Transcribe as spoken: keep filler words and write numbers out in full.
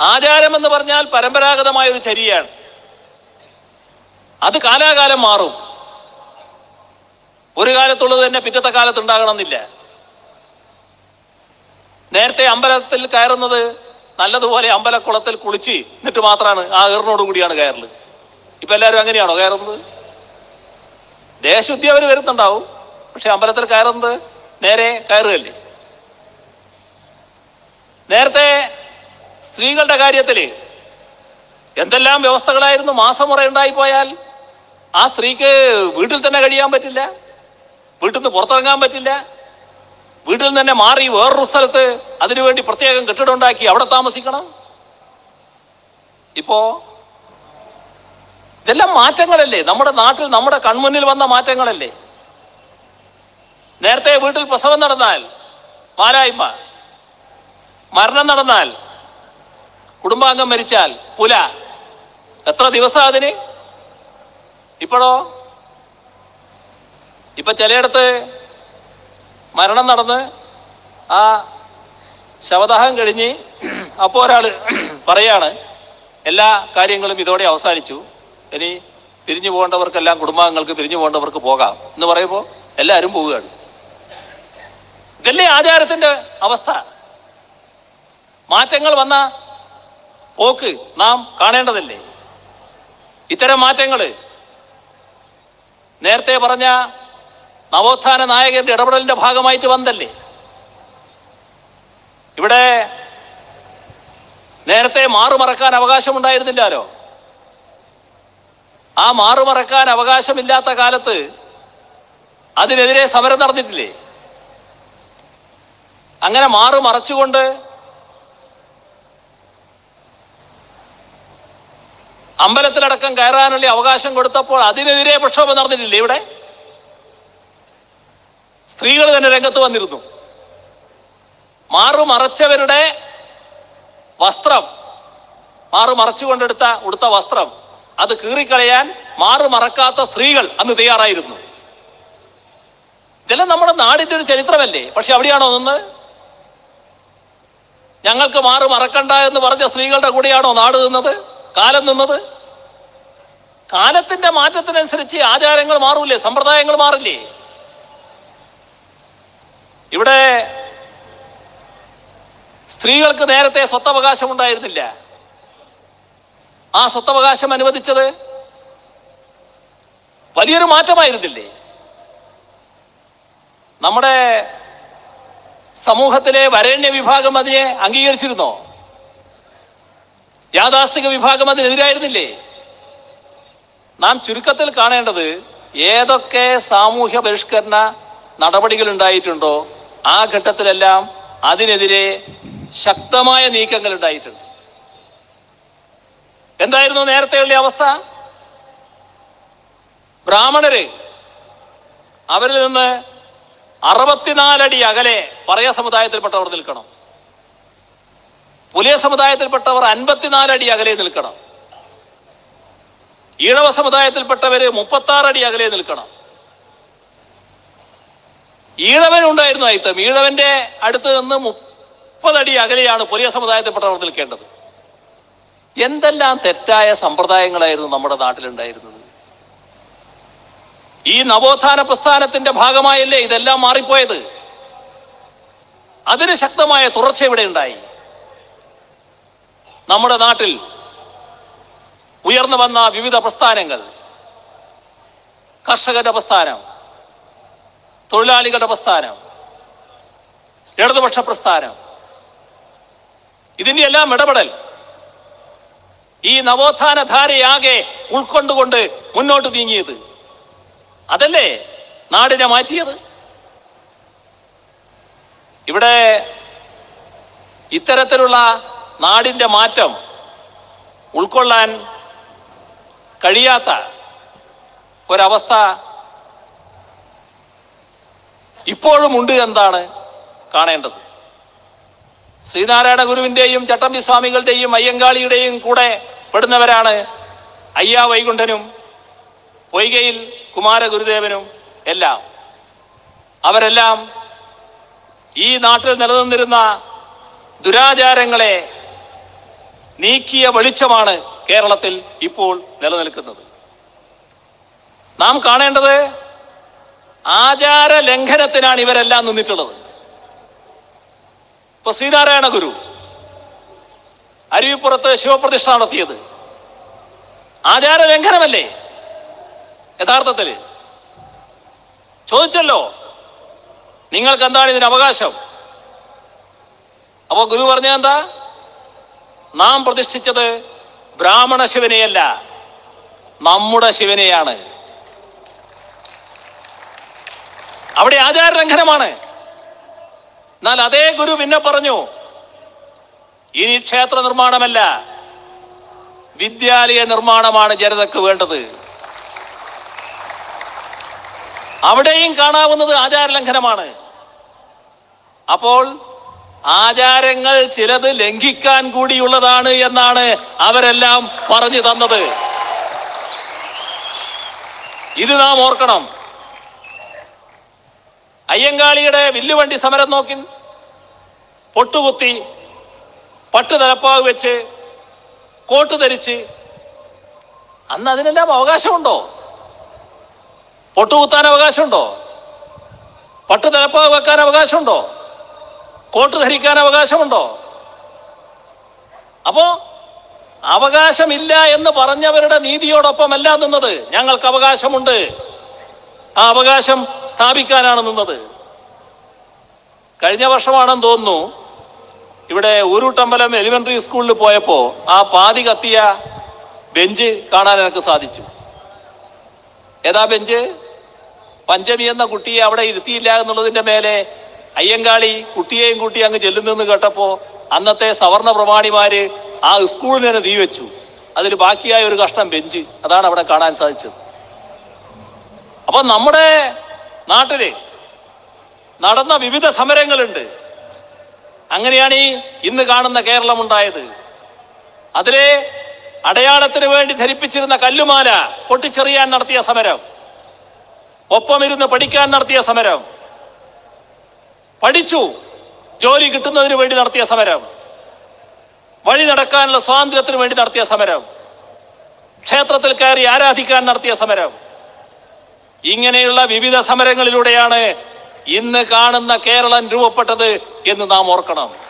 ആചാരം എന്ന് പറഞ്ഞാൽ പരമ്പരാഗതമായ ഒരു ചര്യയാണ്. അത് കാലാകാലം മാറും. ഒരു കാലത്തുള്ളത് തന്നെ പിറ്റത്തെ കാലത്ത് ഉണ്ടാകണമെന്നില്ല. നേരത്തെ അമ്പലത്തിൽ കയറുന്നത് നല്ലതുപോലെ അമ്പലക്കുളത്തിൽ കുളിച്ച് എന്നിട്ട് മാത്രമാണ് ആ ഏറിനോട് കൂടിയാണ് കയറല്. ഇപ്പൊ എല്ലാവരും അങ്ങനെയാണോ കയറുന്നത്? ദേശശുദ്ധി അവർ വരുന്നുണ്ടാവും, പക്ഷെ അമ്പലത്തിൽ കയറുന്നത് നേരെ കയറുകയല്ലേ. നേരത്തെ സ്ത്രീകളുടെ കാര്യത്തില് എന്തെല്ലാം വ്യവസ്ഥകളായിരുന്നു. മാസമുറ ഉണ്ടായിപ്പോയാൽ ആ സ്ത്രീക്ക് വീട്ടിൽ തന്നെ കഴിയാൻ പറ്റില്ല, വീട്ടിൽ നിന്ന് പുറത്തിറങ്ങാൻ പറ്റില്ല, വീട്ടിൽ നിന്ന് തന്നെ മാറി വേറൊരു സ്ഥലത്ത് അതിനുവേണ്ടി പ്രത്യേകം കെട്ടിടം ഉണ്ടാക്കി അവിടെ താമസിക്കണം. ഇപ്പോ ഇതെല്ലാം മാറ്റങ്ങളല്ലേ, നമ്മുടെ നാട്ടിൽ നമ്മുടെ കൺമുന്നിൽ വന്ന മാറ്റങ്ങളല്ലേ. നേരത്തെ വീട്ടിൽ പ്രസവം നടന്നാൽ മാലായ്മ, മരണം നടന്നാൽ, കുടുംബാംഗം മരിച്ചാൽ പുല, എത്ര ദിവസം അതിന്. ഇപ്പോഴോ ഇപ്പൊ ചിലയിടത്ത് മരണം നടന്ന് ആ ശവദാഹം കഴിഞ്ഞ് അപ്പോൾ ഒരാൾ പറയാണ് എല്ലാ കാര്യങ്ങളും ഇതോടെ അവസാനിച്ചു, ഇനി പിരിഞ്ഞു പോകേണ്ടവർക്കെല്ലാം കുടുംബാംഗങ്ങൾക്ക് പിരിഞ്ഞു പോകേണ്ടവർക്ക് പോകാം എന്ന് പറയുമ്പോൾ എല്ലാവരും പോവുകയാണ്. ഇതല്ലേ ആചാരത്തിന്റെ അവസ്ഥ. മാറ്റങ്ങൾ വന്ന പോക്ക് നാം കാണേണ്ടതല്ലേ. ഇത്തരം മാറ്റങ്ങൾ നേരത്തെ പറഞ്ഞ നവോത്ഥാന നായകന്റെ ഇടപെടലിന്റെ ഭാഗമായിട്ട് വന്നല്ലേ. ഇവിടെ നേരത്തെ മാറുമറക്കാൻ അവകാശമുണ്ടായിരുന്നില്ലല്ലോ. ആ മാറുമറക്കാൻ അവകാശമില്ലാത്ത കാലത്ത് അതിനെതിരെ സമരം നടന്നിട്ടില്ലേ? അങ്ങനെ മാറു മറച്ചുകൊണ്ട് അമ്പലത്തിലടക്കം കയറാനുള്ള അവകാശം കൊടുത്തപ്പോൾ അതിനെതിരെ പ്രക്ഷോഭം നടന്നിട്ടില്ലേ? ഇവിടെ സ്ത്രീകൾ തന്നെ രംഗത്ത് വന്നിരുന്നു. മാറു മറച്ചവരുടെ വസ്ത്രം, മാറു മറച്ചുകൊണ്ടെടുത്ത ഉടുത്ത വസ്ത്രം അത് കീറിക്കളയാൻ മാറു മറക്കാത്ത സ്ത്രീകൾ അന്ന് തയ്യാറായിരുന്നു. ഇതെല്ലാം നമ്മുടെ നാടിന്റെ ഒരു ചരിത്രമല്ലേ. പക്ഷെ അവിടെയാണോ നിന്ന്? ഞങ്ങൾക്ക് മാറു മറക്കണ്ട എന്ന് പറഞ്ഞ സ്ത്രീകളുടെ കൂടെയാണോ നാട് നിന്നത്, കാലം നിന്നത്? കാലത്തിന്റെ മാറ്റത്തിനനുസരിച്ച് ആചാരങ്ങൾ മാറൂലേ, സമ്പ്രദായങ്ങൾ മാറില്ലേ? ഇവിടെ സ്ത്രീകൾക്ക് നേരത്തെ സ്വത്തവകാശം ഉണ്ടായിരുന്നില്ല. ആ സ്വത്തവകാശം അനുവദിച്ചത് വലിയൊരു മാറ്റമായിരുന്നില്ലേ? നമ്മുടെ സമൂഹത്തിലെ വരേണ്യ വിഭാഗം അതിനെ അംഗീകരിച്ചിരുന്നോ? യാഥാസ്ഥിക വിഭാഗം അതിനെതിരായിരുന്നില്ലേ? നാം ചുരുക്കത്തിൽ കാണേണ്ടത് ഏതൊക്കെ സാമൂഹ്യ പരിഷ്കരണ നടപടികൾ ഉണ്ടായിട്ടുണ്ടോ ആ ഘട്ടത്തിലെല്ലാം അതിനെതിരെ ശക്തമായ നീക്കങ്ങൾ ഉണ്ടായിട്ടുണ്ട്. എന്തായിരുന്നു നേരത്തെയുള്ള അവസ്ഥ? ബ്രാഹ്മണര് അവരിൽ നിന്ന് അറുപത്തിനാലടി അകലെ പറയ സമുദായത്തിൽപ്പെട്ടവർ നിൽക്കണം. പുലിയ സമുദായത്തിൽപ്പെട്ടവർ അൻപത്തിനാലടി അകലെ നിൽക്കണം. ഈഴവ സമുദായത്തിൽപ്പെട്ടവര് മുപ്പത്തി ആറ് അടി അകലെ നിൽക്കണം. ഈഴവനുണ്ടായിരുന്നു അയിത്തം. ഈഴവന്റെ അടുത്ത് നിന്ന് മുപ്പതടി അകലെയാണ് പുലിയ സമുദായത്തിൽപ്പെട്ടവർ നിൽക്കേണ്ടത്. എന്തെല്ലാം തെറ്റായ സമ്പ്രദായങ്ങളായിരുന്നു നമ്മുടെ നാട്ടിലുണ്ടായിരുന്നത്. ഈ നവോത്ഥാന പ്രസ്ഥാനത്തിന്റെ ഭാഗമായല്ലേ ഇതെല്ലാം മാറിപ്പോയത്. അതിന് ശക്തമായ തുടർച്ച ഇവിടെ ഉണ്ടായി. നമ്മുടെ നാട്ടിൽ ഉയർന്നു വന്ന വിവിധ പ്രസ്ഥാനങ്ങൾ, കർഷകരുടെ പ്രസ്ഥാനം, തൊഴിലാളികളുടെ പ്രസ്ഥാനം, ഇടതുപക്ഷ പ്രസ്ഥാനം, ഇതിന്റെ എല്ലാം ഇടപെടൽ ഈ നവോത്ഥാന ധാരയാകെ ഉൾക്കൊണ്ടുകൊണ്ട് മുന്നോട്ട് നീങ്ങിയത് അതല്ലേ നാടിനെ മാറ്റിയത്. ഇവിടെ ഇത്തരത്തിലുള്ള നാടിന്റെ മാറ്റം ഉൾക്കൊള്ളാൻ കഴിയാത്ത ഒരവസ്ഥ ഇപ്പോഴും ഉണ്ട് എന്നാണ് കാണേണ്ടത്. ശ്രീനാരായണ ഗുരുവിന്റെയും ചട്ടമ്പി സ്വാമികളുടെയും അയ്യങ്കാളിയുടെയും കൂടെ പെടുന്നവരാണ് അയ്യാ വൈകുണ്ഠനും പൊയ്കയിൽ കുമാരഗുരുദേവനും എല്ലാം. അവരെല്ലാം ഈ നാട്ടിൽ നിലനിന്നിരുന്ന ദുരാചാരങ്ങളെ നീക്കിയ വെളിച്ചമാണ് കേരളത്തിൽ ഇപ്പോൾ നിലനിൽക്കുന്നത്. നാം കാണേണ്ടത് ആചാര ലംഘനത്തിനാണ് ഇവരെല്ലാം നിന്നിട്ടുള്ളത്. ഇപ്പൊ ശ്രീനാരായണ ഗുരു അരുവിപ്പുറത്ത് ശിവപ്രതിഷ്ഠ നടത്തിയത് ആചാര ലംഘനമല്ലേ? യഥാർത്ഥത്തില് ചോദിച്ചല്ലോ, നിങ്ങൾക്ക് എന്താണ് ഇതിന് അവകാശം? അപ്പൊ ഗുരു പറഞ്ഞ എന്താ? നാം പ്രതിഷ്ഠിച്ചത് ബ്രാഹ്മണ ശിവനെയല്ല, നമ്മുടെ ശിവനെയാണ്. അവിടെ ആചാര ലംഘനമാണ്. എന്നാൽ അതേ ഗുരു പിന്നെ പറഞ്ഞു, ഇനി ക്ഷേത്ര നിർമ്മാണമല്ല, വിദ്യാലയ നിർമ്മാണമാണ് ജനതക്ക് വേണ്ടത്. അവിടെയും കാണാവുന്നത് ആചാര ലംഘനമാണ്. അപ്പോൾ ആചാരങ്ങൾ ചിലത് ലംഘിക്കാൻ കൂടിയുള്ളതാണ് എന്നാണ് അവരെല്ലാം പറഞ്ഞു തന്നത്. ഇത് നാം ഓർക്കണം. അയ്യങ്കാളിയുടെ വില്ലുവണ്ടി സമരം നോക്കി, പൊട്ടുകുത്തി പട്ടു തലപ്പാവ് വെച്ച് കോട്ട് ധരിച്ച്, അന്ന് അതിനെല്ലാം അവകാശമുണ്ടോ? പൊട്ടുകുത്താൻ അവകാശമുണ്ടോ? പട്ടു തലപ്പാവ് വെക്കാൻ അവകാശമുണ്ടോ? കോട്ട് ധരിക്കാൻ അവകാശമുണ്ടോ? അപ്പോ അവകാശമില്ല എന്ന് പറഞ്ഞവരുടെ നീതിയോടൊപ്പമല്ല നിന്നത്. ഞങ്ങൾക്ക് അവകാശമുണ്ട്, ആ അവകാശം സ്ഥാപിക്കാനാണ് നിന്നത്. കഴിഞ്ഞ വർഷമാണെന്ന് തോന്നുന്നു, ഇവിടെ ഊരൂട്ടമ്പലം എലിമെന്ററി സ്കൂളിൽ പോയപ്പോ ആ പാതി കത്തിയ ബെഞ്ച് കാണാൻ എനിക്ക് സാധിച്ചു. ഏതാ ബെഞ്ച്? പഞ്ചമി എന്ന കുട്ടിയെ അവിടെ ഇരുത്തിയില്ല എന്നുള്ളതിന്റെ മേലെ അയ്യങ്കാളി കുട്ടിയെയും കൂട്ടി അങ്ങ് ചെല്ലുന്നെന്ന് കേട്ടപ്പോ അന്നത്തെ സവർണ പ്രമാണിമാര് ആ സ്കൂളിന് തന്നെ തീ വെച്ചു. അതിൽ ബാക്കിയായ ഒരു കഷ്ണം ബെഞ്ച്, അതാണ് അവിടെ കാണാൻ സാധിച്ചത്. അപ്പൊ നമ്മുടെ നാട്ടില് നടന്ന വിവിധ സമരങ്ങളുണ്ട്. അങ്ങനെയാണ് ഈ ഇന്ന് കാണുന്ന കേരളം ഉണ്ടായത്. അതിലെ അടയാളത്തിന് വേണ്ടി ധരിപ്പിച്ചിരുന്ന കല്ലുമാല പൊട്ടിച്ചെറിയാൻ നടത്തിയ സമരം, ഒപ്പമിരുന്ന് പഠിക്കാൻ നടത്തിയ സമരം, പഠിച്ചു ജോലി കിട്ടുന്നതിന് വേണ്ടി നടത്തിയ സമരം, വഴി നടക്കാനുള്ള സ്വാതന്ത്ര്യത്തിന് വേണ്ടി നടത്തിയ സമരം, ക്ഷേത്രത്തിൽ കയറി ആരാധിക്കാൻ നടത്തിയ സമരം, ഇങ്ങനെയുള്ള വിവിധ സമരങ്ങളിലൂടെയാണ് ഇന്ന് കാണുന്ന കേരളം രൂപപ്പെട്ടത് എന്ന് നാം ഓർക്കണം.